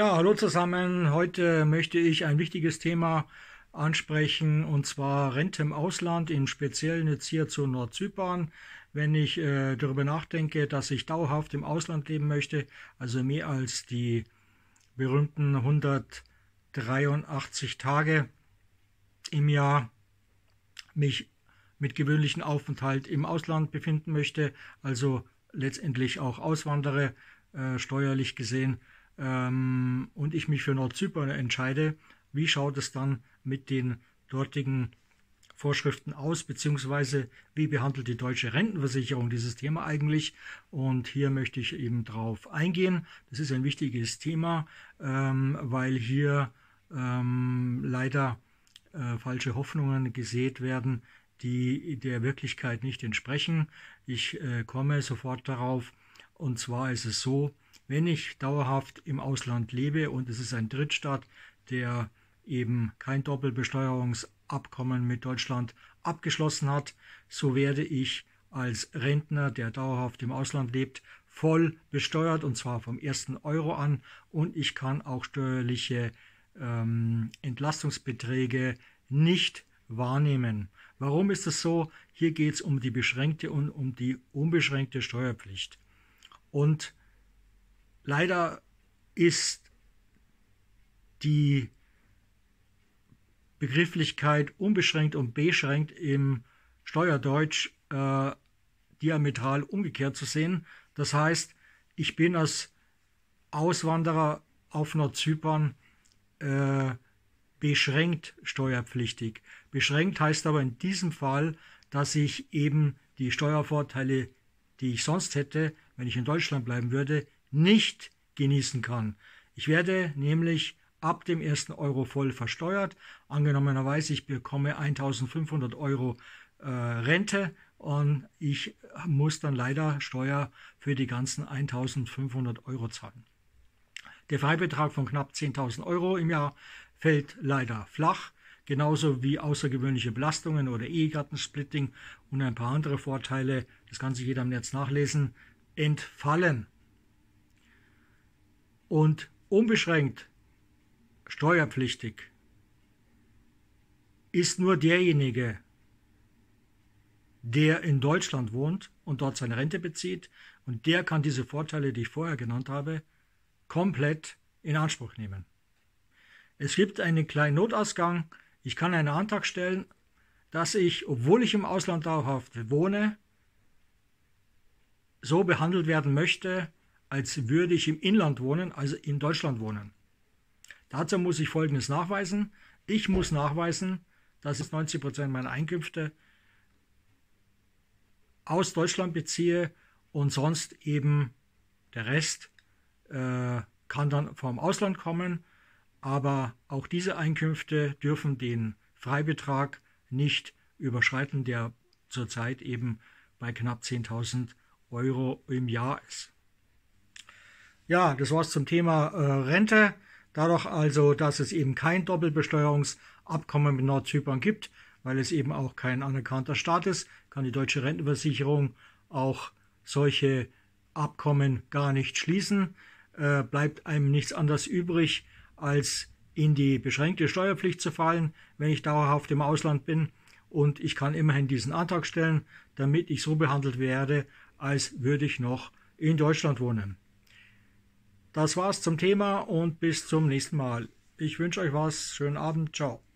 Ja, hallo zusammen. Heute möchte ich ein wichtiges Thema ansprechen, und zwar Rente im Ausland, im Speziellen jetzt hier zu Nordzypern. Wenn ich darüber nachdenke, dass ich dauerhaft im Ausland leben möchte, also mehr als die berühmten 183 Tage im Jahr mich mit gewöhnlichem Aufenthalt im Ausland befinden möchte, also letztendlich auch auswandere, steuerlich gesehen, und ich mich für Nordzypern entscheide, wie schaut es dann mit den dortigen Vorschriften aus, beziehungsweise wie behandelt die deutsche Rentenversicherung dieses Thema eigentlich? Und hier möchte ich eben drauf eingehen. Das ist ein wichtiges Thema, weil hier leider falsche Hoffnungen gesät werden, die der Wirklichkeit nicht entsprechen. Ich komme sofort darauf. Und zwar ist es so, wenn ich dauerhaft im Ausland lebe und es ist ein Drittstaat, der eben kein Doppelbesteuerungsabkommen mit Deutschland abgeschlossen hat, so werde ich als Rentner, der dauerhaft im Ausland lebt, voll besteuert, und zwar vom ersten Euro an, und ich kann auch steuerliche Entlastungsbeträge nicht wahrnehmen. Warum ist das so? Hier geht es um die beschränkte und um die unbeschränkte Steuerpflicht. Und leider ist die Begrifflichkeit unbeschränkt und beschränkt im Steuerdeutsch diametral umgekehrt zu sehen. Das heißt, ich bin als Auswanderer auf Nordzypern beschränkt steuerpflichtig. Beschränkt heißt aber in diesem Fall, dass ich eben die Steuervorteile, die ich sonst hätte, wenn ich in Deutschland bleiben würde, nicht genießen kann. Ich werde nämlich ab dem ersten Euro voll versteuert. Angenommenerweise, ich bekomme 1.500 Euro Rente und ich muss dann leider Steuer für die ganzen 1.500 Euro zahlen. Der Freibetrag von knapp 10.000 Euro im Jahr fällt leider flach, genauso wie außergewöhnliche Belastungen oder Ehegattensplitting und ein paar andere Vorteile, das kann sich jeder im Netz nachlesen, entfallen. Und unbeschränkt steuerpflichtig ist nur derjenige, der in Deutschland wohnt und dort seine Rente bezieht, und der kann diese Vorteile, die ich vorher genannt habe, komplett in Anspruch nehmen. Es gibt einen kleinen Notausgang. Ich kann einen Antrag stellen, dass ich, obwohl ich im Ausland dauerhaft wohne, so behandelt werden möchte, als würde ich im Inland wohnen, also in Deutschland wohnen. Dazu muss ich Folgendes nachweisen. Ich muss nachweisen, dass ich 90% meiner Einkünfte aus Deutschland beziehe und sonst eben der Rest kann dann vom Ausland kommen. Aber auch diese Einkünfte dürfen den Freibetrag nicht überschreiten, der zurzeit eben bei knapp 10.000 Euro im Jahr ist. Ja, das war's zum Thema Rente. Dadurch also, dass es eben kein Doppelbesteuerungsabkommen mit Nordzypern gibt, weil es eben auch kein anerkannter Staat ist, kann die deutsche Rentenversicherung auch solche Abkommen gar nicht schließen. Bleibt einem nichts anderes übrig, als in die beschränkte Steuerpflicht zu fallen, wenn ich dauerhaft im Ausland bin. Und ich kann immerhin diesen Antrag stellen, damit ich so behandelt werde, als würde ich noch in Deutschland wohnen. Das war's zum Thema und bis zum nächsten Mal. Ich wünsche euch was. Schönen Abend. Ciao.